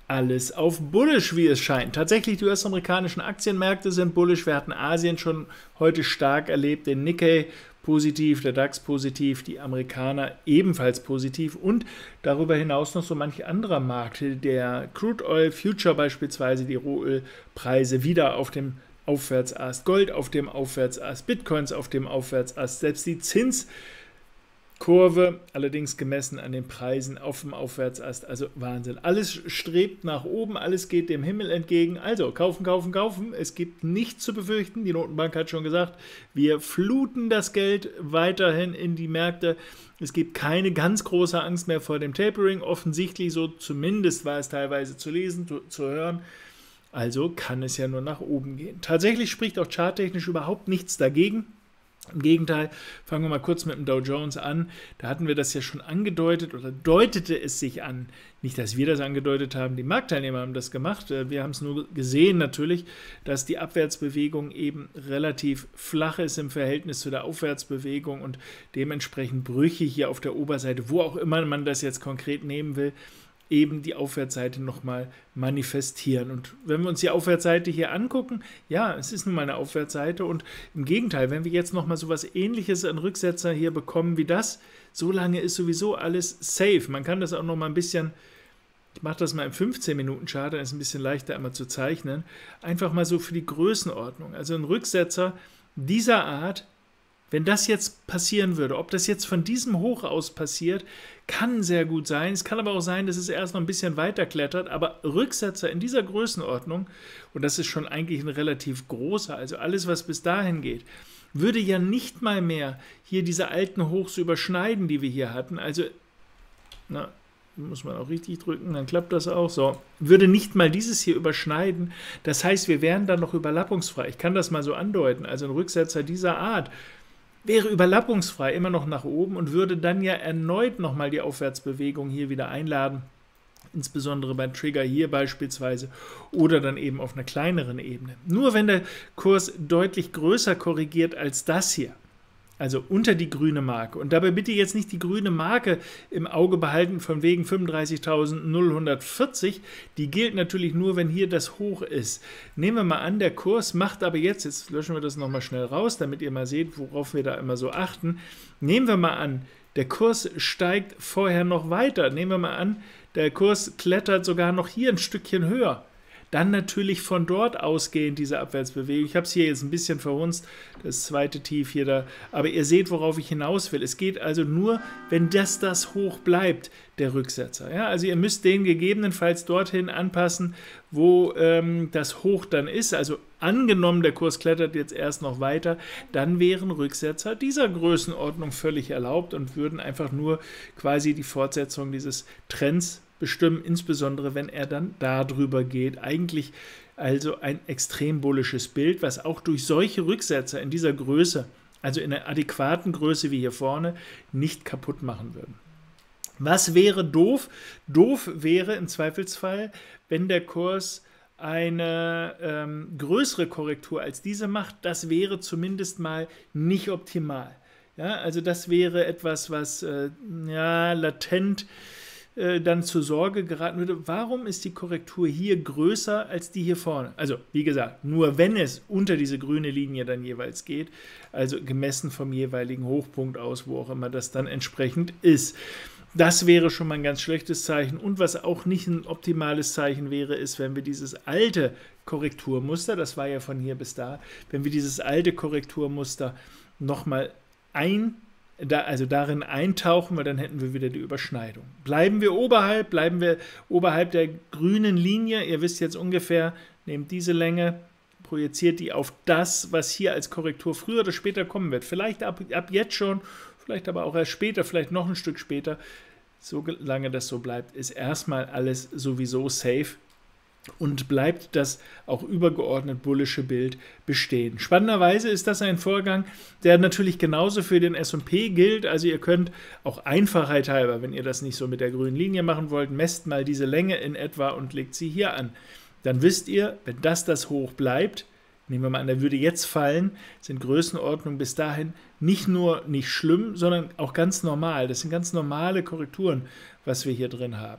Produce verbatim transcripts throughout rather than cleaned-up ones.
alles auf bullish, wie es scheint. Tatsächlich, die US-amerikanischen Aktienmärkte sind bullish. Wir hatten Asien schon heute stark erlebt, den Nikkei positiv, der DAX positiv, die Amerikaner ebenfalls positiv und darüber hinaus noch so manch anderer Markt. Der Crude Oil Future beispielsweise, die Rohölpreise wieder auf dem Aufwärtsast, Gold auf dem Aufwärtsast, Bitcoins auf dem Aufwärtsast, selbst die Zinskurve, allerdings gemessen an den Preisen auf dem Aufwärtsast, also Wahnsinn. Alles strebt nach oben, alles geht dem Himmel entgegen, also kaufen, kaufen, kaufen, es gibt nichts zu befürchten, die Notenbank hat schon gesagt, wir fluten das Geld weiterhin in die Märkte, es gibt keine ganz große Angst mehr vor dem Tapering, offensichtlich, so zumindest war es teilweise zu lesen, zu, zu hören. Also kann es ja nur nach oben gehen. Tatsächlich spricht auch charttechnisch überhaupt nichts dagegen. Im Gegenteil, fangen wir mal kurz mit dem Dow Jones an. Da hatten wir das ja schon angedeutet oder deutete es sich an. Nicht, dass wir das angedeutet haben, die Marktteilnehmer haben das gemacht. Wir haben es nur gesehen natürlich, dass die Abwärtsbewegung eben relativ flach ist im Verhältnis zu der Aufwärtsbewegung und dementsprechend brüchig hier auf der Oberseite, wo auch immer man das jetzt konkret nehmen will, eben die Aufwärtsseite nochmal manifestieren. Und wenn wir uns die Aufwärtsseite hier angucken, ja, es ist nun mal eine Aufwärtsseite und im Gegenteil, wenn wir jetzt nochmal so was Ähnliches an Rücksetzer hier bekommen wie das, so lange ist sowieso alles safe. Man kann das auch nochmal ein bisschen, ich mache das mal im fünfzehn Minuten Chart, dann ist es ein bisschen leichter einmal zu zeichnen, einfach mal so für die Größenordnung. Also ein Rücksetzer dieser Art, wenn das jetzt passieren würde, ob das jetzt von diesem Hoch aus passiert, kann sehr gut sein. Es kann aber auch sein, dass es erst noch ein bisschen weiter klettert, aber Rücksetzer in dieser Größenordnung, und das ist schon eigentlich ein relativ großer, also alles, was bis dahin geht, würde ja nicht mal mehr hier diese alten Hochs überschneiden, die wir hier hatten. Also, na, muss man auch richtig drücken, dann klappt das auch. So, würde nicht mal dieses hier überschneiden. Das heißt, wir wären dann noch überlappungsfrei. Ich kann das mal so andeuten. Also ein Rücksetzer dieser Art wäre überlappungsfrei immer noch nach oben und würde dann ja erneut nochmal die Aufwärtsbewegung hier wieder einladen, insbesondere beim Trigger hier beispielsweise oder dann eben auf einer kleineren Ebene. Nur wenn der Kurs deutlich größer korrigiert als das hier, also unter die grüne Marke, und dabei bitte jetzt nicht die grüne Marke im Auge behalten von wegen fünfunddreißigtausendvierzig, die gilt natürlich nur, wenn hier das Hoch ist. Nehmen wir mal an, der Kurs macht aber jetzt, jetzt löschen wir das nochmal schnell raus, damit ihr mal seht, worauf wir da immer so achten. Nehmen wir mal an, der Kurs steigt vorher noch weiter. Nehmen wir mal an, der Kurs klettert sogar noch hier ein Stückchen höher. Dann natürlich von dort ausgehend diese Abwärtsbewegung. Ich habe es hier jetzt ein bisschen verhunzt, das zweite Tief hier da. Aber ihr seht, worauf ich hinaus will. Es geht also nur, wenn das das Hoch bleibt, der Rücksetzer. Ja, also ihr müsst den gegebenenfalls dorthin anpassen, wo ähm, das Hoch dann ist. Also angenommen, der Kurs klettert jetzt erst noch weiter, dann wären Rücksetzer dieser Größenordnung völlig erlaubt und würden einfach nur quasi die Fortsetzung dieses Trends bestimmen, insbesondere wenn er dann darüber geht. Eigentlich also ein extrem bullisches Bild, was auch durch solche Rücksetzer in dieser Größe, also in einer adäquaten Größe wie hier vorne, nicht kaputt machen würden. Was wäre doof? Doof wäre im Zweifelsfall, wenn der Kurs eine ähm, größere Korrektur als diese macht. Das wäre zumindest mal nicht optimal. Ja, also das wäre etwas, was äh, ja, latent dann zur Sorge geraten würde, warum ist die Korrektur hier größer als die hier vorne? Also, wie gesagt, nur wenn es unter diese grüne Linie dann jeweils geht, also gemessen vom jeweiligen Hochpunkt aus, wo auch immer das dann entsprechend ist. Das wäre schon mal ein ganz schlechtes Zeichen. Und was auch nicht ein optimales Zeichen wäre, ist, wenn wir dieses alte Korrekturmuster, das war ja von hier bis da, wenn wir dieses alte Korrekturmuster nochmal ein Da, also darin eintauchen, weil dann hätten wir wieder die Überschneidung. Bleiben wir oberhalb, bleiben wir oberhalb der grünen Linie, ihr wisst jetzt ungefähr, nehmt diese Länge, projiziert die auf das, was hier als Korrektur früher oder später kommen wird. Vielleicht ab, ab jetzt schon, vielleicht aber auch erst später, vielleicht noch ein Stück später. Solange das so bleibt, ist erstmal alles sowieso safe. Und bleibt das auch übergeordnet bullische Bild bestehen. Spannenderweise ist das ein Vorgang, der natürlich genauso für den S und P gilt. Also ihr könnt auch Einfachheit halber, wenn ihr das nicht so mit der grünen Linie machen wollt, messt mal diese Länge in etwa und legt sie hier an. Dann wisst ihr, wenn das das Hoch bleibt, nehmen wir mal an, der würde jetzt fallen, sind Größenordnungen bis dahin nicht nur nicht schlimm, sondern auch ganz normal. Das sind ganz normale Korrekturen, was wir hier drin haben.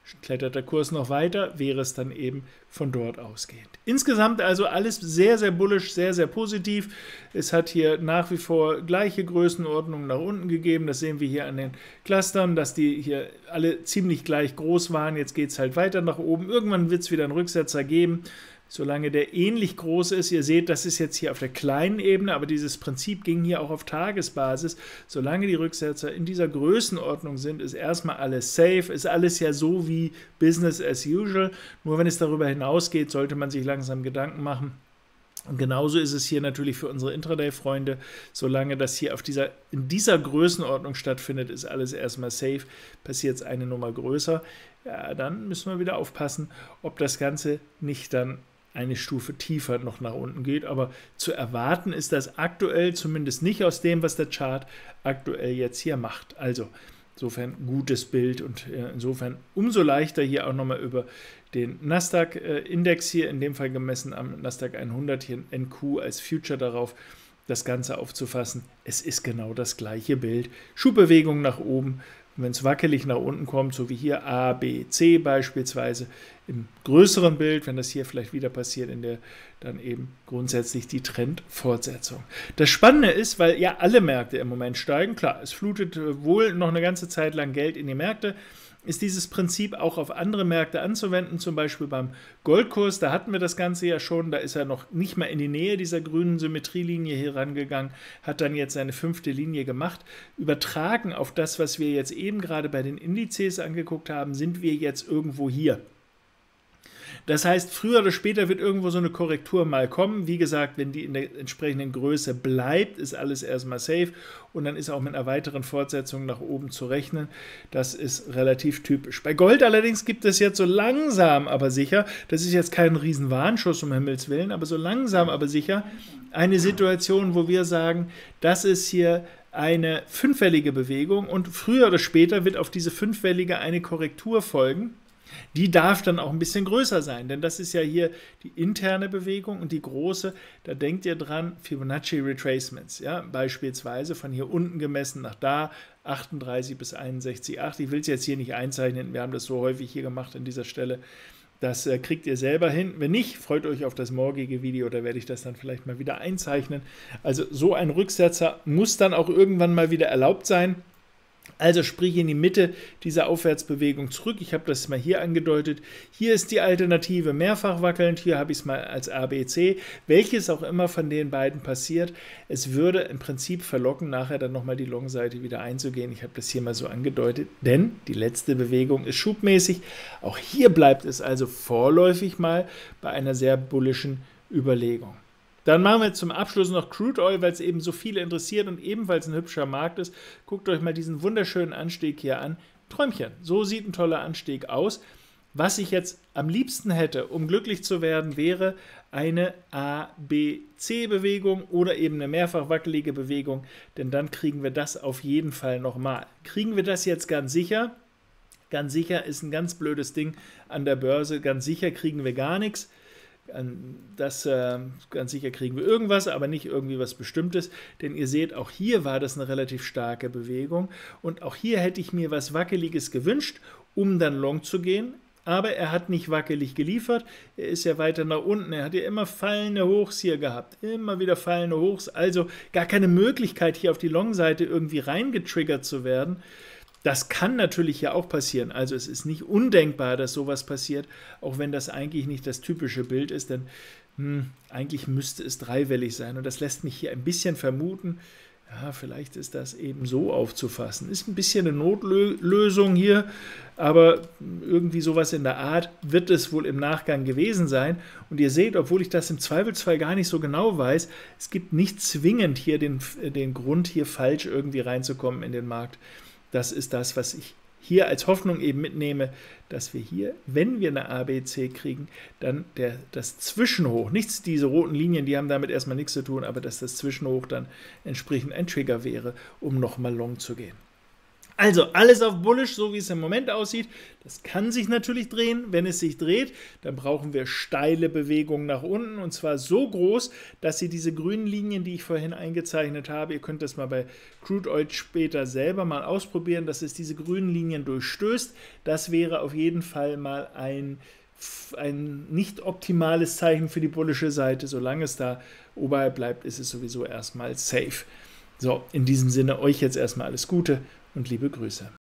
Klettert der Kurs noch weiter, wäre es dann eben von dort ausgehend. Insgesamt also alles sehr, sehr bullish, sehr, sehr positiv. Es hat hier nach wie vor gleiche Größenordnungen nach unten gegeben. Das sehen wir hier an den Clustern, dass die hier alle ziemlich gleich groß waren. Jetzt geht es halt weiter nach oben. Irgendwann wird es wieder einen Rücksetzer geben. Solange der ähnlich groß ist, ihr seht, das ist jetzt hier auf der kleinen Ebene, aber dieses Prinzip ging hier auch auf Tagesbasis. Solange die Rücksetzer in dieser Größenordnung sind, ist erstmal alles safe, ist alles ja so wie Business as usual. Nur wenn es darüber hinausgeht, sollte man sich langsam Gedanken machen. Und genauso ist es hier natürlich für unsere Intraday-Freunde. Solange das hier auf dieser, in dieser Größenordnung stattfindet, ist alles erstmal safe. Passiert es eine Nummer größer, ja, dann müssen wir wieder aufpassen, ob das Ganze nicht dann eine Stufe tiefer noch nach unten geht, aber zu erwarten ist das aktuell zumindest nicht aus dem, was der Chart aktuell jetzt hier macht. Also insofern gutes Bild und insofern umso leichter hier auch nochmal über den Nasdaq-Index hier, in dem Fall gemessen am Nasdaq hundert, hier N Q als Future darauf, das Ganze aufzufassen. Es ist genau das gleiche Bild. Schubbewegung nach oben. Wenn es wackelig nach unten kommt, so wie hier A, B, C beispielsweise, im größeren Bild, wenn das hier vielleicht wieder passiert, in der dann eben grundsätzlich die Trendfortsetzung. Das Spannende ist, weil ja alle Märkte im Moment steigen, klar, es flutet wohl noch eine ganze Zeit lang Geld in die Märkte, ist dieses Prinzip auch auf andere Märkte anzuwenden, zum Beispiel beim Goldkurs, da hatten wir das Ganze ja schon, da ist er noch nicht mal in die Nähe dieser grünen Symmetrielinie hier rangegangen, hat dann jetzt seine fünfte Linie gemacht. Übertragen auf das, was wir jetzt eben gerade bei den Indizes angeguckt haben, sind wir jetzt irgendwo hier. Das heißt, früher oder später wird irgendwo so eine Korrektur mal kommen. Wie gesagt, wenn die in der entsprechenden Größe bleibt, ist alles erstmal safe und dann ist auch mit einer weiteren Fortsetzung nach oben zu rechnen. Das ist relativ typisch. Bei Gold allerdings gibt es jetzt so langsam, aber sicher, das ist jetzt kein riesen Warnschuss, um Himmels Willen, aber so langsam, aber sicher eine Situation, wo wir sagen, das ist hier eine fünfwellige Bewegung und früher oder später wird auf diese fünfwellige eine Korrektur folgen. Die darf dann auch ein bisschen größer sein, denn das ist ja hier die interne Bewegung und die große, da denkt ihr dran, Fibonacci Retracements, ja, beispielsweise von hier unten gemessen nach da, achtunddreißig bis einundsechzig Komma acht. Ich will es jetzt hier nicht einzeichnen, wir haben das so häufig hier gemacht an dieser Stelle. Das äh, kriegt ihr selber hin. Wenn nicht, freut euch auf das morgige Video, da werde ich das dann vielleicht mal wieder einzeichnen. Also so ein Rücksetzer muss dann auch irgendwann mal wieder erlaubt sein. Also sprich in die Mitte dieser Aufwärtsbewegung zurück. Ich habe das mal hier angedeutet. Hier ist die Alternative mehrfach wackelnd. Hier habe ich es mal als A B C. Welches auch immer von den beiden passiert, es würde im Prinzip verlocken, nachher dann nochmal die Long-Seite wieder einzugehen. Ich habe das hier mal so angedeutet, denn die letzte Bewegung ist schubmäßig. Auch hier bleibt es also vorläufig mal bei einer sehr bullischen Überlegung. Dann machen wir zum Abschluss noch Crude Oil, weil es eben so viele interessiert und ebenfalls ein hübscher Markt ist. Guckt euch mal diesen wunderschönen Anstieg hier an. Träumchen, so sieht ein toller Anstieg aus. Was ich jetzt am liebsten hätte, um glücklich zu werden, wäre eine A B C-Bewegung oder eben eine mehrfach wackelige Bewegung, denn dann kriegen wir das auf jeden Fall nochmal. Kriegen wir das jetzt ganz sicher? Ganz sicher ist ein ganz blödes Ding an der Börse. Ganz sicher kriegen wir gar nichts. Das, äh, ganz sicher kriegen wir irgendwas, aber nicht irgendwie was Bestimmtes, denn ihr seht, auch hier war das eine relativ starke Bewegung und auch hier hätte ich mir was Wackeliges gewünscht, um dann long zu gehen, aber er hat nicht wackelig geliefert, er ist ja weiter nach unten, er hat ja immer fallende Hochs hier gehabt, immer wieder fallende Hochs, also gar keine Möglichkeit hier auf die Long-Seite irgendwie reingetriggert zu werden. Das kann natürlich ja auch passieren, also es ist nicht undenkbar, dass sowas passiert, auch wenn das eigentlich nicht das typische Bild ist, denn hm, eigentlich müsste es dreiwellig sein und das lässt mich hier ein bisschen vermuten, ja, vielleicht ist das eben so aufzufassen. Ist ein bisschen eine Notlösung hier, aber irgendwie sowas in der Art wird es wohl im Nachgang gewesen sein. Und ihr seht, obwohl ich das im Zweifelsfall gar nicht so genau weiß, es gibt nicht zwingend hier den, den Grund, hier falsch irgendwie reinzukommen in den Markt. Das ist das, was ich hier als Hoffnung eben mitnehme, dass wir hier, wenn wir eine A B C kriegen, dann der, das Zwischenhoch, nichts diese roten Linien, die haben damit erstmal nichts zu tun, aber dass das Zwischenhoch dann entsprechend ein Trigger wäre, um nochmal long zu gehen. Also alles auf bullish, so wie es im Moment aussieht. Das kann sich natürlich drehen. Wenn es sich dreht, dann brauchen wir steile Bewegungen nach unten, und zwar so groß, dass Sie diese grünen Linien, die ich vorhin eingezeichnet habe, ihr könnt das mal bei Crude Oil später selber mal ausprobieren, dass es diese grünen Linien durchstößt. Das wäre auf jeden Fall mal ein, ein nicht optimales Zeichen für die bullische Seite. Solange es da oberhalb bleibt, ist es sowieso erstmal safe. So, in diesem Sinne euch jetzt erstmal alles Gute und liebe Grüße.